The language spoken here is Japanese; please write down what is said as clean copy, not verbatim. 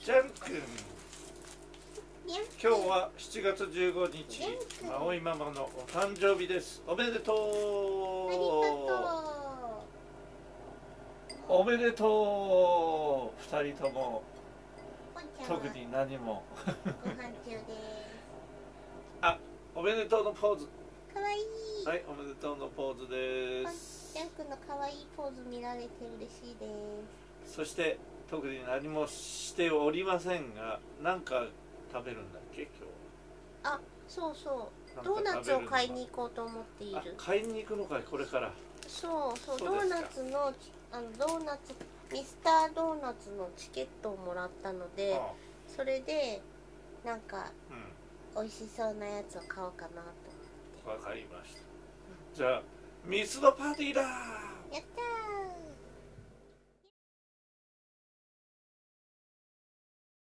ジャン君、今日は7月15日、葵ママのお誕生日です。おめでとう。おめでとう。2人とも特に何も。 ご飯中です。 あ、おめでとうのポーズ。 かわいい。 はい、おめでとうのポーズです。 ジャン君のかわいいポーズ見られて嬉しいです。 そして特に何もしておりませんが、何か食べるんだっけ今日は。 あ、そうそう。ドーナツを買いに行こうと思っている。 買いに行くのかい、これから。 そうそう、ドーナツのミスタードーナツのチケットをもらったので、それでなんか、美味しそうなやつを買おうかなと思って。 わかりました。じゃあミスドパーティーだー。 やったー。